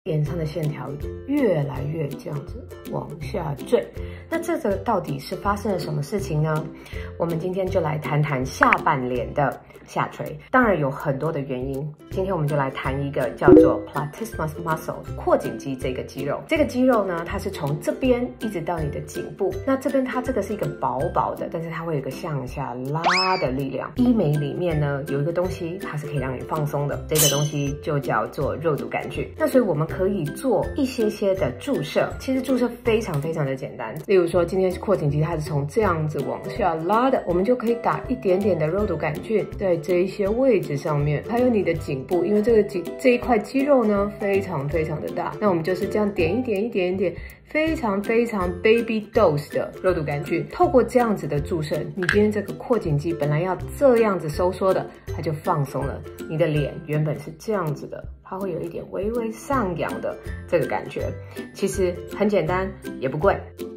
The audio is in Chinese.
脸上的线条越来越这样子往下坠。那这个到底是发生了什么事情呢？我们今天就来谈谈下半脸的下垂，当然有很多的原因。今天我们就来谈一个叫做 Platysmus muscle 阔颈肌这个肌肉。这个肌肉呢，它是从这边一直到你的颈部。那这边它这个是一个薄薄的，但是它会有一个向下拉的力量。医美里面呢有一个东西，它是可以让你放松的，这个东西就叫做肉毒杆菌。那所以我们可以做一些的注射，其实注射非常的简单。例如说今天阔颈肌它是从这样子往下拉的，我们就可以打一点点的肉毒杆菌在这一些位置上面，还有你的颈部，因为这一块肌肉呢非常的大，那我们就是这样点一点，非常 baby dose 的肉毒杆菌。透过这样子的注射，你今天这个阔颈肌本来要这样子收缩的，它就放松了。你的脸原本是这样子的，它会有一点微微上扬的这个感觉。其实很简单，也不贵。